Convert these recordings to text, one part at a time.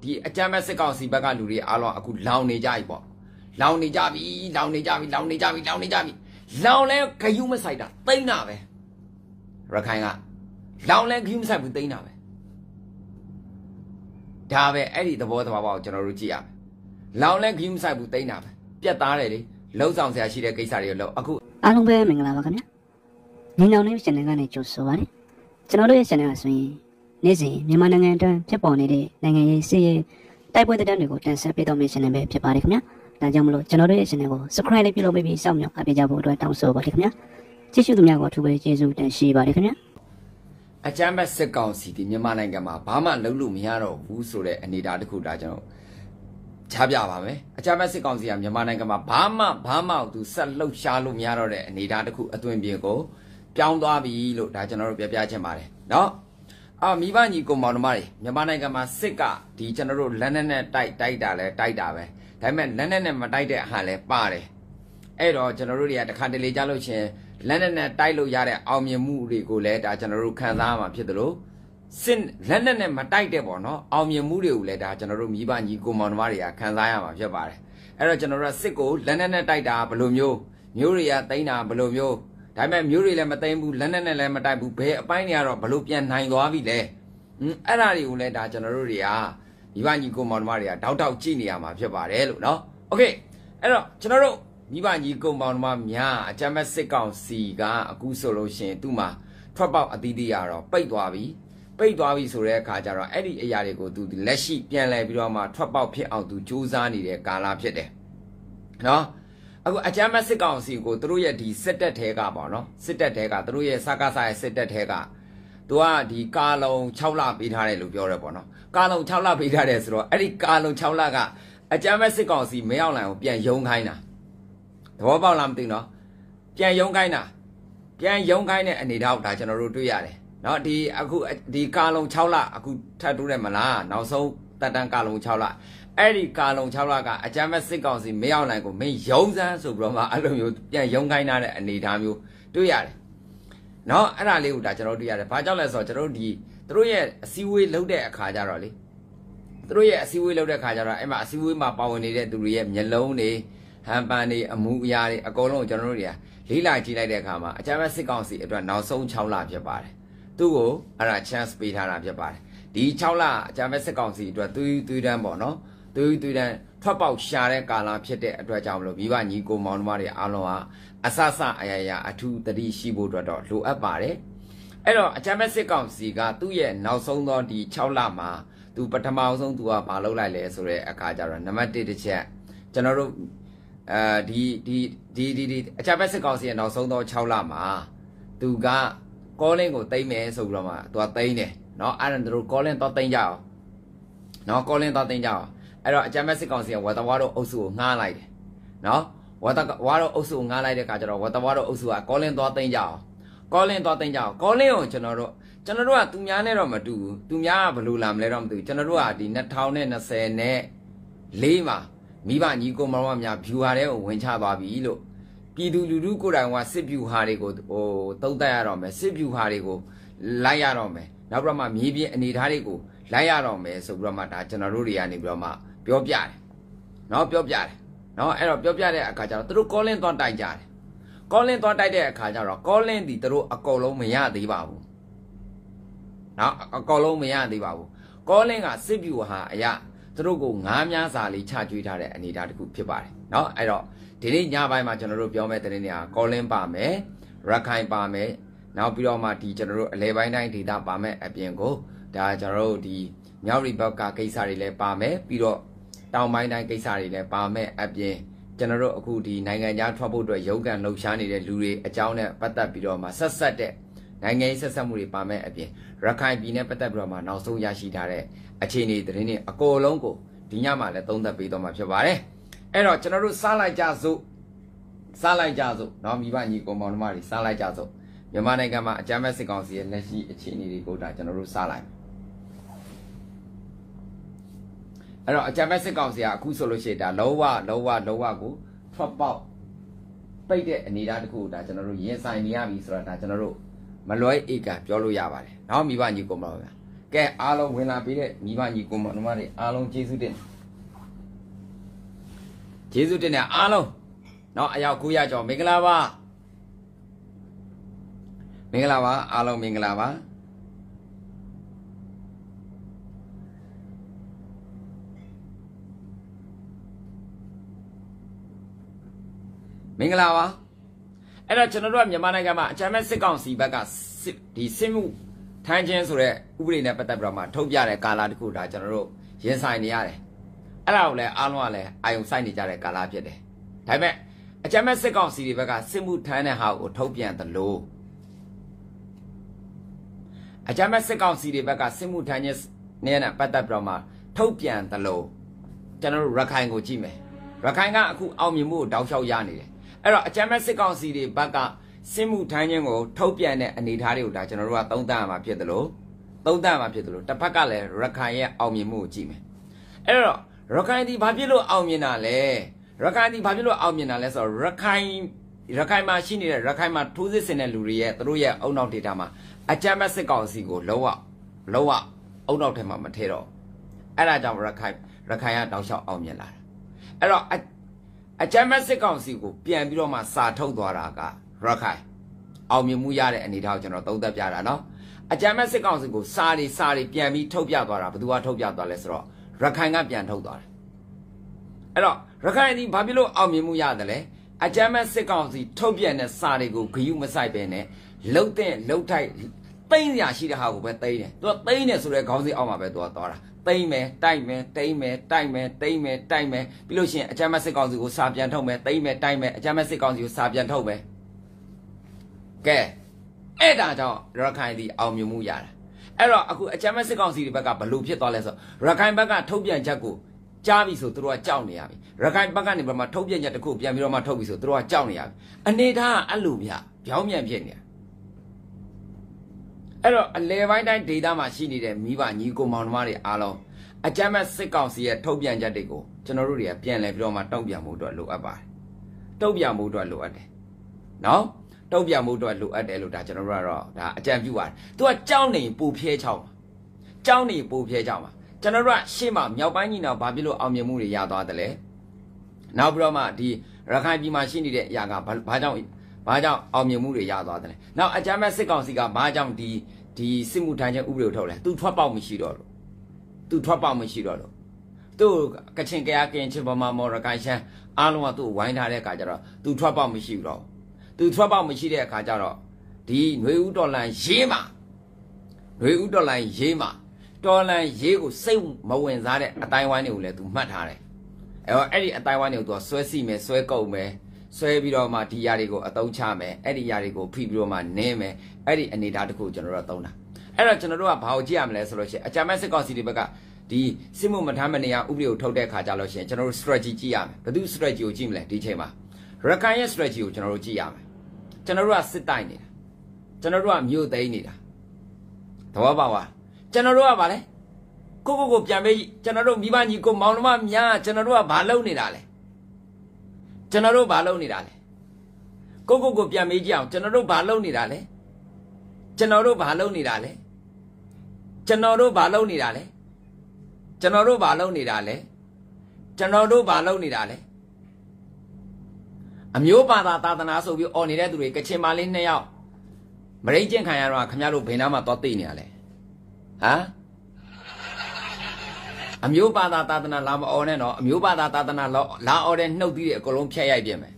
ဒီအကြမ်းမဲ့စစ်ကောင်စီဘက်ကလူတွေအားလုံးအခုလောင်နေကြပြီပေါ့လောင်နေကြပြီလောင်လဲခယူးမဆိုင်တာတိမ့်တာပဲရခိုင်ကလောင်လဲခယူးမဆိုင်ဘူးတိမ့်တာပဲဒါပဲအဲ့ဒီသဘောပေါ့ကျွန်တော်တို့ကြည့်ရမယ်လောင်လဲခယူးမဆိုင်ဘူးတိမ့်တာပဲပြတ်သားတယ်လေလှုပ်ဆောင်ဆရာရှိတဲ့ကိစ္စတွေကိုလှုပ်အခုအားလုံးပဲမင်္ဂလာပါခင်ဗျာညီနောင်လေး channel ကနေကြိုဆိုပါတယ်ကျွန်တော်တို့ရဲ့ channel ကဆိုရင်နေ့စဉ်မြန်မာနိုင်ငံအတွင်းဖြစ်ပေါ်နေတဲ့နိုင်ငံရေးစစ်ရေးတိုက်ပွဲသတင်းတွေကိုတင်ဆက်ပေးတော့မယ့် channel ပဲဖြစ်ပါတယ်ခင်ဗျာဒါကြောင့်မလို့ကျွန်တော်တို့ရဲ့ channel ကို subscribe လေးပြုလုပ်ပြီးစောင့်မျှော်အားပေးကြဖို့အတွက်တောင်းဆိုပါတယ်ခင်ဗျာကြည့်ရှုသူများကိုအထူးပဲကျေးဇူးတင်ရှိပါတယ်ခင်ဗျာအကြမ်းမဲ့စစ်ကောင်စီဒီမြန်မာနိုင်ငံမှာဘာမှလုပ်လို့မရတော့ဘူးဆိုတဲ့အနေအထားတစ်ခုဒါကျွန်တော်ချပြပါမယ်အကြမ်းမဲ့စစ်ကောင်စီကမြန်မာနိုင်ငံမှာဘာမှသူဆက်လှုပ်ရှားလို့မရတော့တဲ့အနေအထားတစ်ခုအသွင်ပြင်ကိုပြောင်းသွားပြီလို့ဒါကျွန်တော်တို့ပြချင်ပါတယ်เนาะမိဘညီကိုမောင်နှမတွေမြန်မာနိုင်ငံမှာစစ်ကဒီကျွန်တော်တို့လက်နက်နဲ့တိုက်တာလဲတိုက်တာပဲဒါပေမဲ့လက်နက်နဲ့မတိုက်တဲ့အဟာလဲပါတယ်အဲ့တော့ကျွန်တော်တို့တွေကတခါတလေကြားလို့ချင်းလက်နက်နဲ့တိုက်လို့ရတဲ့အောင်မြင်မှုတွေကိုလည်းဒါကျွန်တော်တို့ခံစားရမှာဖြစ်တယ်လို့စစ်လက်နက်နဲ့မတိုက်တဲ့ပေါ့နော်အောင်မြင်မှုတွေကိုလည်းဒါကျွန်တော်တို့မိဘညီကိုမောင်နှမတွေကခံစားရမှာဖြစ်ပါတယ်အဲ့တော့ကျွန်တော်တို့စစ်ကိုလက်နက်နဲ့တိုက်တာဘယ်လိုမျိုးတွေကတိမ့်တာဘယ်လိုမျိုးဒါပေမဲ့မျိုးတွေလည်းမသိမ်းဘူးလက်နက်နဲ့လည်းမတိုက်ဘူးဘယ်အပိုင်းတွေကတော့ဘလို့ပြန်နိုင်သွားပြီလဲအဲ့ဒါတွေကိုလည်းဒါကျွန်တော်တို့တွေကမိဘညီကိုမောင်နှမတွေကတောက်ကြည့်နေရမှာဖြစ်ပါတယ်လို့နော်โอเคအဲ့တော့ကျွန်တော်တို့မိဘညီကိုမောင်နှမများအကြမ်းမဲ့စစ်ကောင်စီကအခုဆိုလို့ရှိရင်သူ့မှာထွက်ပေါက်အသီးသီးရတော့ပိတ်သွားပြီဆိုတဲ့အခါကျတော့အဲ့ဒီအရာတွေကိုသူလက်ရှိပြန်လဲပြီးတော့မှထွက်ပေါက်ဖြစ်အောင်သူစူးစမ်းနေတဲ့ကာလဖြစ်တယ်နော်အခုအကြမ်းမဲ့စစ်ကောင်စီကိုသူတို့ရဲ့ဒီစစ်တပ်ထဲကပေါ့နော်စစ်တပ်ထဲကသူတို့ရဲ့စကားစားရဲ့စစ်တပ်ထဲကသူကဒီကာလုံ6လပေးထားတယ်လို့ပြောရဲပေါ့နော်ကာလုံ6လပေးထားတယ်ဆိုတော့အဲ့ဒီကာလုံ6လကအကြမ်းမဲ့စစ်ကောင်စီမရောက်နိုင်အောင်ပြန်ယုံခိုင်းတာသဘောပေါက်လားမသိနော်ပြန်ယုံခိုင်းတဲ့အနေထားကိုဒါကျွန်တော်တို့တွေ့ရတယ်နော်ဒီအခုဒီကာလုံ6လအခုထပ်တိုးတယ်မလားနောက်ဆုံးတက်တန်းကာလုံ6လအဲ့ဒီကာလုံ6လကအကြမ်းမဲ့စစ်ကောင်စီမရောက်နိုင်ကိုမင်းယုံစမ်းဆိုပြီးတော့မှအဲ့လိုမျိုးပြန်ယုံခိုင်းတဲ့အနေထားမျိုးတွေ့ရတယ်နော်အဲ့ဒါလေးကိုဒါကျွန်တော်တွေ့ရတယ်ဘာကြောင့်လဲဆိုတော့ကျွန်တော်တို့ဒီသူတို့ရဲ့အစည်းအဝေးလုပ်တဲ့အခါကျတော့လေသူတို့ရဲ့အစည်းအဝေးလုပ်တဲ့အခါကျတော့အဲ့မှာအစည်းအဝေးမှာပါဝင်နေတဲ့သူတွေရဲ့မျက်လုံးတွေဟန်ပန်တွေအမှုအရာတွေအကုန်လုံးကျွန်တော်တို့တွေကလေးလာကြည့်လိုက်တဲ့အခါမှာအကြမ်းမဲ့စစ်ကောင်စီအတွက်နောက်ဆုံး6လဖြစ်ပါတယ်သူ့ကိုအဲ့ဒါ chance ပေးထားတာဖြစ်ပါတယ်ဒီ6လအကြမ်းမဲ့စစ်ကောင်စီအတွက်သွေးတန်းပေါ့နော်သွေးတန်းထွက်ပေါက်ရှာတဲ့ကာလဖြစ်တဲ့အတွက်ကြောင့်မလို့မိဘညီကိုမောင်နှမတွေအားလုံးဟာအဆအရာအထူးတတိရှိဖို့အတွက်တော့လိုအပ်ပါတယ်အဲ့တော့အကြမ်းမဲ့စစ်ကောင်စီကသူ့ရဲ့နောက်ဆုံးသောဒီ6လမှာသူပထမဆုံးသူကမလုပ်လိုက်လဲဆိုတဲ့အခါကျတော့နံပါတ်1တစ်ချက်ကျွန်တော်တို့ဒီအကြမ်းမဲ့စစ်ကောင်စီရဲ့နောက်ဆုံးသော6လမှာသူကကောလင်းကိုတိမ့်မယ်ဆိုပြီးတော့မှသူကတိမ့်တယ်เนาะအဲ့ဒါတို့ကောလင်းတော့တိမ့်ကြအောင်เนาะကောလင်းတော့တိမ့်ကြအောင်အဲ့တော့အကြမ်းမဲ့စစ်ကောင်စီကဝတ်တဝါတို့အုပ်စုကိုငှားလိုက်တယ်เนาะဝတ်တဝါတို့အုပ်စုကိုငှားလိုက်တဲ့အခါကျတော့ဝတ်တဝါတို့အုပ်စုကကောလင်းတော့တိမ့်ကြအောင်ကောလင်းကိုကျွန်တော်တို့ကသူများနဲ့တော့မတူဘူးသူများကဘယ်လိုလာမလဲတော့မသိဘူးကျွန်တော်တို့ကဒီ2020နဲ့4မှာမိဘညီကိုမောင်မများဖြူဟာတဲ့ကိုဝင်ချသွားပြီလို့ပြည်သူလူထုကိုယ်တိုင်ကစစ်ဖြူဟာတွေကိုတုံးတက်ရတော့မယ်စစ်ဖြူဟာတွေကိုလိုက်ရတော့မယ်နောက်ပြီးတော့မှမြေပြင်အနေထားတွေကိုလိုက်ရတော့မယ်ဆိုပြီးတော့မှဒါကျွန်တော်တို့တွေကနေပြီးတော့မှပြောပြတယ်เนาะအဲ့တော့ပြောပြတဲ့အခါကျတော့သူတို့ကောလင်းသွားတိုက်ကြတယ်ကောလင်းသွားတိုက်တဲ့အခါကျတော့ကောလင်းဒီသူတို့အကုန်လုံးမရသေးပါဘူးเนาะအကုန်လုံးမရသေးပါဘူးကောလင်းကစစ်ဖြူဟာအရာသူတို့ကိုငားများစာလေးချကျွေးထားတဲ့အနေအထားတစ်ခုဖြစ်ပါတယ်เนาะအဲ့တော့ဒီနေ့ညပိုင်းမှာကျွန်တော်တို့ပြောမယ့်တဲ့နေရာကောလင်းပါမယ်ရခိုင်ပါမယ်နောက်ပြီးတော့မှဒီကျွန်တော်တို့အလဲပိုင်းတိုင်းဒေသပါမယ်အပြင်ကိုဒါကျွန်တော်တို့ဒီမြောက်ရီဘက်ကကိစ္စတွေလည်းပါမယ်ပြီးတော့တောင်ပိုင်းတိုင်းကိစ္စတွေလည်းပါမယ်အပြင်ကျွန်တော်တို့အခုဒီနိုင်ငံခြားထွက်ဖို့အတွက်ရုပ်ကံလှုပ်ရှားနေတဲ့လူတွေအကြောင်းနဲ့ပတ်သက်ပြီးတော့မှဆက်တဲ့နိုင်ငံရေးဆက်ဆက်မှုတွေပါမယ်အပြင်ရခိုင်ပြည်နယ်ပတ်သက်ပြီးတော့မှနောက်ဆုံးရရှိထားတဲ့အခြေအနေသတင်းတွေအကုန်လုံးကိုဒီညမှာလည်းသုံးသပ်ပေးတော့မှာဖြစ်ပါတယ်အဲ့တော့ကျွန်တော်တို့စားလိုက်ကြစို့เนาะမိဘညီကိုမောင်နှမတွေစားလိုက်ကြစို့မြန်မာနိုင်ငံမှာအကြမ်းဖက်စစ်ကောင်စီရဲ့လက်ရှိအခြေအနေတွေကိုဒါကျွန်တော်တို့စားလိုက်အဲ့တော့အကြမ်းဖက်စစ်ကောင်စီကအခုဆိုလို့ရှိရင်ဒါလုံးဝကိုထွက်ပေါက်ပိတ်တဲ့အနေအထားတစ်ခုဒါကျွန်တော်တို့ရင်ဆိုင်နေရပြီဆိုတော့ဒါကျွန်တော်တို့မလွဲဧကပြောလို့ရပါတယ်เนาะမိဘညီကိုမောင်ဗျာက Kẻ alo quên là biết đấy, mi ba nhị cùng mà nó mà đấy, alo chế su tên này alo, nó ai ao cuya cho mình là ba, alo mình là ba. Mình là ba. Ấy là cho nó rồiမြန်မာနိုင်ငံမှာအချမ်းမဲ့စစ်ကောင်စီဘက်ကဒီစစ်မှုထမ်းခြင်းဆိုတဲ့ဥပဒေနဲ့ပတ်သက်ပြီးတော့မှထုတ်ပြတဲ့ကာလတစ်ခုဒါကျွန်တော်တို့ရင်ဆိုင်နေရတယ်။အဲ့ဒါကိုလည်းအားလုံးကလည်းအာယုံစိုက်နေကြတဲ့ကာလဖြစ်တယ်။ဒါပေမဲ့အချမ်းမဲ့စစ်ကောင်စီတွေဘက်ကစစ်မှုထမ်းတဲ့ဟာကိုထုတ်ပြန်တယ်လို့အချမ်းမဲ့စစ်ကောင်စီတွေဘက်ကစစ်မှုထမ်းခြင်းနဲ့ပတ်သက်ပြီးတော့မှထုတ်ပြန်တယ်လို့ကျွန်တော်တို့ရခိုင်ကိုကြည့်မယ်။ရခိုင်ကအခုအောင်မြင်မှုကိုတောက်လျှောက်ရနေတယ်။အဲ့တော့အချမ်းမဲ့စစ်ကောင်စီတွေဘက်ကစစ်မှုထမ်းခြင်းကိုထုတ်ပြန်တဲ့အနေအထားတွေကိုဒါကျွန်တော်တို့ကသုံးသပ်ရမှာဖြစ်တယ်လို့တစ်ဖက်ကလည်းရခိုင်ရဲ့အောင်မြင်မှုကိုကြည့်မယ်အဲ့တော့ရခိုင်ဒီဘာဖြစ်လို့အောင်မြင်တာလဲဆိုတော့ရခိုင်မှာရှိနေတဲ့ရခိုင်မှာထိုးစစ်ဆင်တဲ့လူတွေရဲ့သူတို့ရဲ့အုံနောက်ဒေတာမှာအချမ်းမဲ့စစ်ကောင်စီကိုလုံးဝအုံနောက်ထဲမှာမထည့်တော့အဲ့ဒါကြောင့်ရခိုင်ကတောက်လျှောက်အောင်မြင်လာတာအဲ့တော့အချမ်းမဲ့စစ်ကောင်စီကိုပြန်ပြီးတော့မှစာထုတ်သွားတာကရခိုင်အောင်မြင်မှုရတဲ့အနေအထားကိုကျွန်တော်သုံးသပ်ပြတာနော်အကြမ်းမဲ့စစ်ကောင်စီကိုစာတွေပြန်ပြီးထုတ်ပြသွားတာဘယ်သူကထုတ်ပြသွားလဲဆိုတော့ရခိုင်ကပြန်ထုတ်သွားတယ်အဲ့တော့ရခိုင်ဒီဘာဖြစ်လို့အောင်မြင်မှုရတယ်လဲအကြမ်းမဲ့စစ်ကောင်စီထုတ်ပြန်တဲ့စာတွေကိုဂယုမဆိုင်ပဲနဲ့လှုပ်တဲ့လှုပ်ထိုက်သိမ်းရရှိတဲ့ဟာကိုပဲသိမ်းတယ်သူကသိမ်းတယ်ဆိုတဲ့ခေါင်းစဉ်အောက်မှာပဲသူကသွားတာသိမ်းမယ်တိုက်မယ်ပြီးလို့ရှိရင်အကြမ်းမဲ့စစ်ကောင်စီကိုစာပြန်ထုတ်မယ်သိမ်းမယ်တိုက်မယ်အကြမ်းမဲ့စစ်ကောင်စီကိုစာပြန်ထုတ်မယ်ကဲအဲ့ဒါကြောင့်ရခိုင်ဒီအောင်မြင်မှုရတာအဲ့တော့အခုအချမ်းမဲ့စစ်ကောင်စီတွေဘက်ကဘလို့ဖြစ်သွားလဲဆိုရခိုင်ဘက်ကထုတ်ပြန်ချက်ကိုကြားပြီဆိုသူတို့ကကြောက်နေရပြီရခိုင်ဘက်ကနေဘာမှထုတ်ပြန်ချက်တစ်ခုပြန်ပြီးတော့မှထုတ်ပြီဆိုသူတို့ကကြောက်နေရပြီအနေထားအဲ့လိုဗျပြောင်းပြန်ဖြစ်နေတာအဲ့တော့အလဲပိုင်းတိုင်းဒေတာမှာရှိနေတဲ့မိဘညီကိုမောင်နှမတွေအားလုံးအချမ်းမဲ့စစ်ကောင်စီရဲ့ထုတ်ပြန်ချက်တွေကိုကျွန်တော်တို့တွေကပြန်လဲပြီးတော့မှတုံ့ပြန်မှုအတွက်လိုအပ်ပါတယ်တုံ့ပြန်မှုအတွက်လိုအပ်တယ်နော်တုံ့ပြန်မှုအတွက်လိုအပ်တယ်လို့ဒါကျွန်တော်တို့ကတော့ဒါအကြံပြုပါတယ်သူကကြောင်းနေပူဖြဲချောင်းမှာကျွန်တော်တို့ကရှေ့မှာမြောက်ပိုင်းညီနောင်ဘာဖြစ်လို့အောင်မြင်မှုတွေရသွားတယ်လဲနောက်ပြီးတော့မှဒီရခိုင်ပြည်မှာရှိနေတဲ့အရာကဘာကြောင့်အောင်မြင်မှုတွေရသွားတယ်လဲနောက်အကြမ်းမဲ့စစ်ကောင်စီကဘာကြောင့်ဒီစစ်မှုထမ်းခြင်းဥပဒေကိုထုတ်လဲသူထွက်ပေါက်မရှိတော့လို့သူကချင်ကချင်ဗမာမော်ရခိုင်ရှမ်းအားလုံးကသူ့ဝိုင်းထားတဲ့အခါကျတော့သူထွက်ပေါက်မရှိဘူးတော့သူထွက်ပေါက်မရှိတဲ့အခါကျတော့ဒီຫນွေဦးတော်လန်ရေးမှာတော်လန်ရေးကိုစိတ်မဝင်စားတဲ့အတိုင်းဝိုင်းတွေကိုလည်းသူမှတ်ထားတယ်အဲ့ဒီအတိုင်းဝိုင်းတွေကိုသူဆွဲစီမယ်ဆွဲကုပ်မယ်ဆွဲပြီးတော့မှဒီຢာတွေကိုအသုံးချမယ်အဲ့ဒီຢာတွေကိုဖိပြီးတော့မှနင်းမယ်အဲ့ဒီအနေအထားတစ်ခုကျွန်တော်တို့သုံးတာအဲ့တော့ကျွန်တော်တို့ကဘာကိုကြည့်ရမလဲဆိုလို့ရှိရင်အကြမ်းမဲ့စစ်ကောင်စီတွေဘက်ကဒီစစ်မှုမထမ်းမနေရဥပဒေကိုထုတ်တဲ့အခါကျလို့ရှိရင်ကျွန်တော်တို့ strategy ကြည့်ရမယ်ဘယ်သူ strategy ကိုကြည့်မလဲဒီချိန်မှာရခိုင်ရဲ့ strategy ကိုကျွန်တော်တို့ကြည့်ရမယ်ကျွန်တော်တို့ကစစ်တိုက်နေတာကျွန်တော်တို့ကမြို့သိမ်းနေတာသဘောပေါက်ပါကျွန်တော်တို့ကဗာလဲကိုပြန်ပေးကျွန်တော်တို့မိဘညီကိုမောင်နှမများကျွန်တော်တို့ကဘာလုပ်နေတာလဲကိုပြန်ပေးကြအောင်ကျွန်တော်တို့ဘာလုပ်နေတာလဲအမျိုးဘာသာသာသနာဆိုပြီးអော်နေတဲ့သူတွေကချင်မလေး2ယောက်မရိတ်ကျင့်ခံရတော့ခင်ဗျားတို့ဘယ်နာမှသွားသိနေရလဲဟမ်အမျိုးဘာသာသာသနာလာမអော်နဲ့တော့အမျိုးဘာသာသာသနာလာអော်တဲ့နှုတ်သီးတွေအကုန်လုံးဖျက်ရိုက်ပြင်မယ်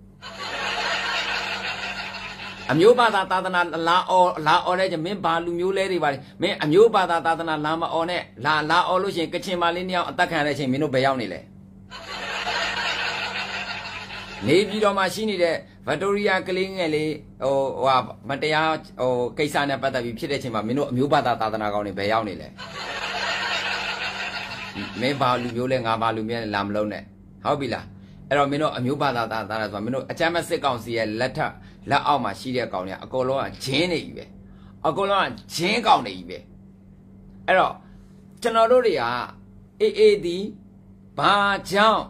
အမျိုးဘာသာသာသနာလာអော်တဲ့ကျမင်းဘာလူမျိုးလဲတွေပါလေမင်းအမျိုးဘာသာသာသနာလာမអော်နဲ့လာអော်လို့ရှိရင်ကချင်မလေး2ယောက်အသက်ခံရတဲ့အချိန်မင်းတို့ဘယ်ရောက်နေလဲနေပြည်တော်မှာရှိနေတဲ့ဗက်တိုရီယာကလေးငယ်လေးမတရားကိစ္စနဲ့ပတ်သက်ပြီးဖြစ်တဲ့အချိန်မှာမင်းတို့အမျိုးဘာသာသာသနာကောင်းတွေဘယ်ရောက်နေလဲမင်းဘာလူမျိုးလဲငါဘာလူမျိုးလဲလာမလုံးနဲ့ဟုတ်ပြီလားအဲ့တော့မင်းတို့အမျိုးဘာသာသာသနာဆိုတာမင်းတို့အကြမ်းမဲ့စစ်ကောင်စီရဲ့လက်အောက်မှာရှိတဲ့ကောင်တွေအကုန်လုံးကဂျင်းနေပြီပဲအကုန်လုံးကဂျင်းကောင်နေပြီပဲအဲ့တော့ကျွန်တော်တို့တွေကအေးဒီဘာကြောင့်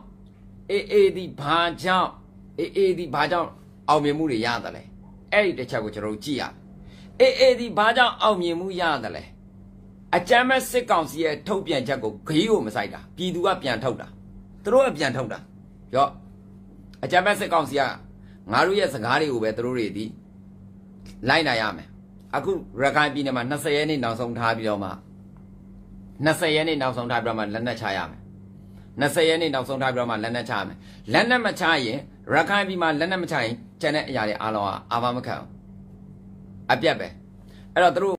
အောင်မြင်မှုတွေရတယ်လဲအဲ့ဒီတစ်ချက်ကိုကျွန်တော်တို့ကြည့်ရအေးဒီဘာကြောင့်အောင်မြင်မှုရတယ်လဲအကြမ်းမဲ့စစ်ကောင်စီရဲ့ထုတ်ပြန်ချက်ကိုဂီးကိုမဆိုင်တာပြည်သူကပြန်ထုတ်တာသူတို့ကပြန်ထုတ်တာပြောအကြမ်းမဲ့စစ်ကောင်စီကငါတို့ရဲ့စကားတွေကိုပဲသူတို့တွေဒီလိုက်နိုင်ရမယ်အခုရခိုင်ပြည်နယ်မှာ20ရက်နေ့နောက်ဆုံးထားပြီးတော့မှ20ရက်နေ့နောက်ဆုံးထားပြီးတော့မှလက်နက်ချရမယ်20ရက်နေ့နောက်ဆုံးထားပြီးတော့မှလက်နက်ချရမယ်လက်နက်မချရင်ရခိုင်ပြည်မှာလက်နက်မချရင်ကျန်တဲ့အရာတွေအားလုံးကအာမမခံအောင်အပြတ်ပဲအဲ့တော့သူတို့